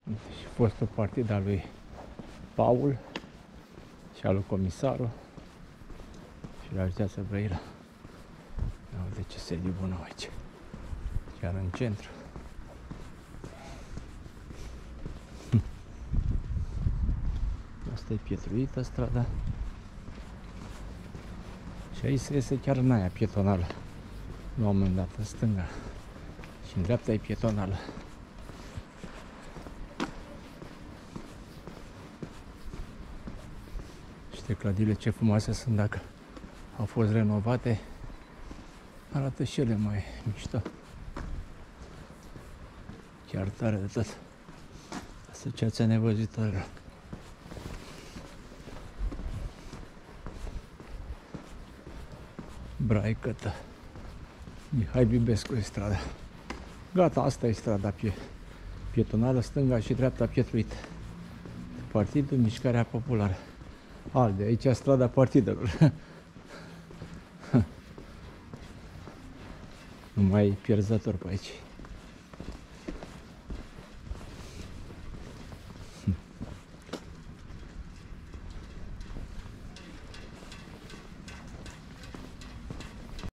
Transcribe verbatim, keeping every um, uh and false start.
Și fostul partid al lui Paul și al lui comisarul și la Judeața Brăila. Uite ce sediu bun aici, chiar în centru. Asta e pietruită strada. Și aici se iese chiar în aia pietonală. La un moment dat, în stânga. Și în dreapta e pietonală. Și clădirile ce frumoase sunt dacă au fost renovate. Arată și ele mai mișto. Chiar tare de tot. Asociația Nevăzitorilor. Braicătă. Mihai Bibescu e strada. Gata, asta e strada pie pietonală, stânga și dreapta pietruită. Partidul Mișcarea Populară. ALDE, aici e strada partidelor. Nu mai pierzător pe aici.